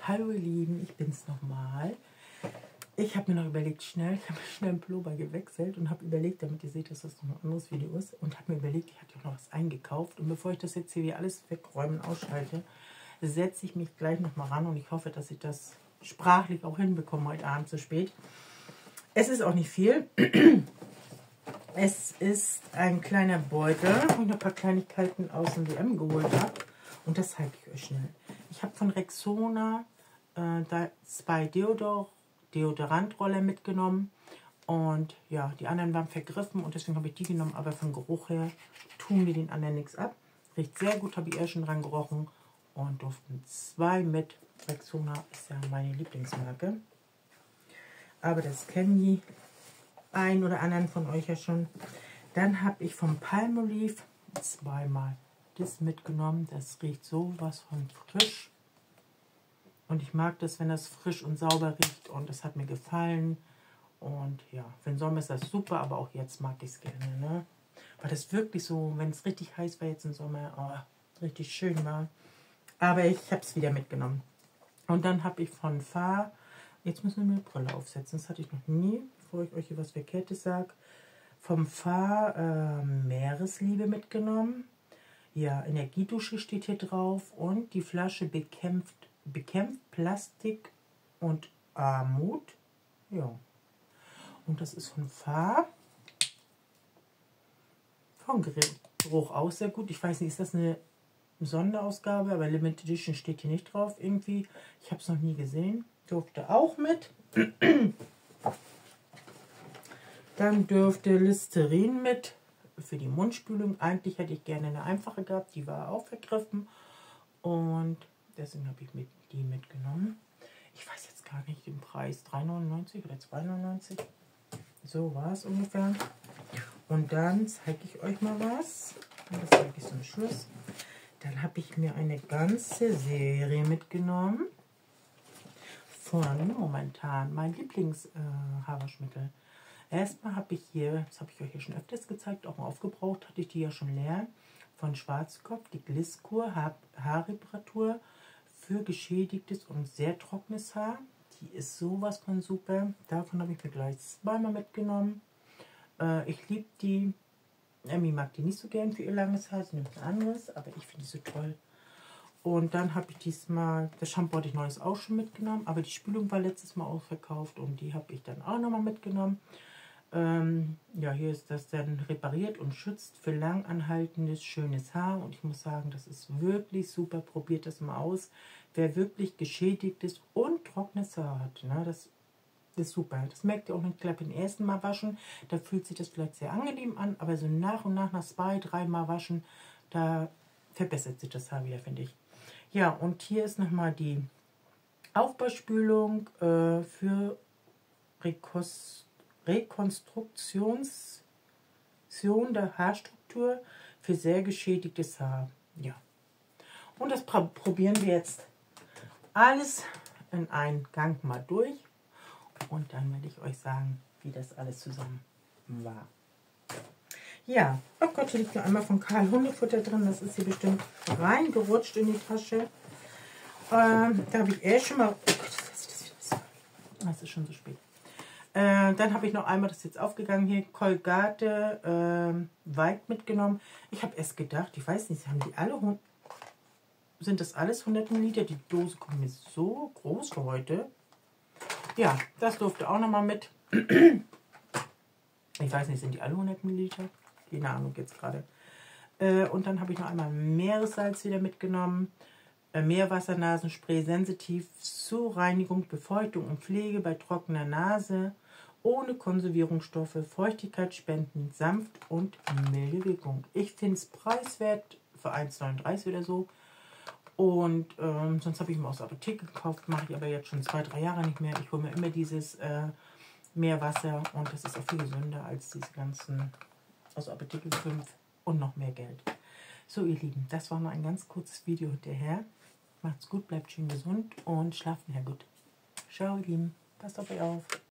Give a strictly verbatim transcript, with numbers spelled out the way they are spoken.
Hallo ihr Lieben, ich bin's nochmal. Ich habe mir noch überlegt, schnell, ich habe schnell einen Pullover gewechselt und habe überlegt, damit ihr seht, dass das noch ein anderes Video ist, und habe mir überlegt, ich hatte ja noch was eingekauft, und bevor ich das jetzt hier wieder alles wegräumen ausschalte, setze ich mich gleich nochmal ran, und ich hoffe, dass ich das sprachlich auch hinbekomme heute Abend so spät. Es ist auch nicht viel. Es ist ein kleiner Beutel und ein paar Kleinigkeiten aus dem W M geholt habe. Und das zeige ich euch schnell. Ich habe von Rexona äh, da zwei Deodor Deodorantroller mitgenommen. Und ja, die anderen waren vergriffen und deswegen habe ich die genommen. Aber vom Geruch her tun wir den anderen nichts ab. Riecht sehr gut, habe ich eher schon dran gerochen. Und durften zwei mit. Rexona ist ja meine Lieblingsmarke. Aber das kennen die ein oder anderen von euch ja schon. Dann habe ich vom Palmolive zweimal das mitgenommen. Das riecht sowas von frisch. Und ich mag das, wenn das frisch und sauber riecht. Und das hat mir gefallen. Und ja, für den Sommer ist das super, aber auch jetzt mag ich es gerne. Ne? Weil das wirklich so, wenn es richtig heiß war jetzt im Sommer, oh, richtig schön war. Aber ich habe es wieder mitgenommen. Und dann habe ich von Fahr, jetzt müssen wir eine Brille aufsetzen, das hatte ich noch nie, bevor ich euch hier was Verkehrtes sage, vom Fahr äh, Meeresliebe mitgenommen. Ja, Energiedusche steht hier drauf und die Flasche bekämpft, bekämpft Plastik und Armut. Ja, und das ist von Fahr. Vom Geruch auch sehr gut. Ich weiß nicht, ist das eine Sonderausgabe, aber Limited Edition steht hier nicht drauf irgendwie. Ich habe es noch nie gesehen. Durfte auch mit. Dann dürfte Listerin mit für die Mundspülung. Eigentlich hätte ich gerne eine einfache gehabt, die war auch vergriffen. Und deswegen habe ich mit, die mitgenommen. Ich weiß jetzt gar nicht den Preis. drei neunundneunzig oder zwei neunundneunzig. So war es ungefähr. Und dann zeige ich euch mal was. Und das zeige ich zum Schluss. Dann habe ich mir eine ganze Serie mitgenommen von momentan mein Lieblings-Haarwaschmittel. Äh, Erstmal habe ich hier, das habe ich euch hier schon öfters gezeigt, auch mal aufgebraucht, hatte ich die ja schon leer, von Schwarzkopf, die Glisskur Haar Haarreparatur für geschädigtes und sehr trockenes Haar. Die ist sowas von super. Davon habe ich mir gleich zweimal mitgenommen. Äh, ich liebe die. Emmy mag die nicht so gern für ihr langes Haar, sie nimmt ein anderes, aber ich finde die so toll. Und dann habe ich diesmal, das Shampoo hatte ich neues auch schon mitgenommen, aber die Spülung war letztes Mal ausverkauft und die habe ich dann auch nochmal mitgenommen. Ähm, ja, hier ist das dann repariert und schützt für langanhaltendes, schönes Haar. Und ich muss sagen, das ist wirklich super, probiert das mal aus. Wer wirklich geschädigtes und trockenes Haar hat, ne, das ist super. Das merkt ihr auch nicht gleich beim ersten Mal waschen. Da fühlt sich das vielleicht sehr angenehm an, aber so nach und nach, nach zwei, drei Mal waschen, da verbessert sich das Haar wieder, finde ich. Ja, und hier ist nochmal die Aufbauspülung äh, für Rekos Rekonstruktion der Haarstruktur für sehr geschädigtes Haar. Ja. Und das probieren wir jetzt alles in einen Gang mal durch. Und dann werde ich euch sagen, wie das alles zusammen war. Ja, oh Gott, hier liegt noch einmal von Karl Hundefutter drin. Das ist hier bestimmt reingerutscht in die Tasche. Ähm, da habe ich eh schon mal... Oh Gott, das ist, das das ist schon so spät. Äh, dann habe ich noch einmal, das ist jetzt aufgegangen hier, Colgate äh, White mitgenommen. Ich habe erst gedacht, ich weiß nicht, haben die alle... Sind das alles hundert Milliliter? Die Dose kommt mir so groß für heute. Ja, das durfte auch nochmal mit. Ich weiß nicht, sind die alle hundert Milliliter? Keine Ahnung jetzt gerade. Äh, und dann habe ich noch einmal Meeressalz wieder mitgenommen. Äh, Meerwassernasenspray sensitiv zur Reinigung, Befeuchtung und Pflege bei trockener Nase. Ohne Konservierungsstoffe, Feuchtigkeit spenden, sanft und milde Wirkung. Ich finde es preiswert für eins neununddreißig oder so. Und ähm, sonst habe ich mir aus der Apotheke gekauft, mache ich aber jetzt schon zwei, drei Jahre nicht mehr. Ich hole mir immer dieses äh, Meerwasser und das ist auch viel gesünder als diese ganzen aus der Apotheke fünf und noch mehr Geld. So ihr Lieben, das war mal ein ganz kurzes Video hinterher. Macht's gut, bleibt schön gesund und schlaft nachher gut. Ciao ihr Lieben, passt auf euch auf.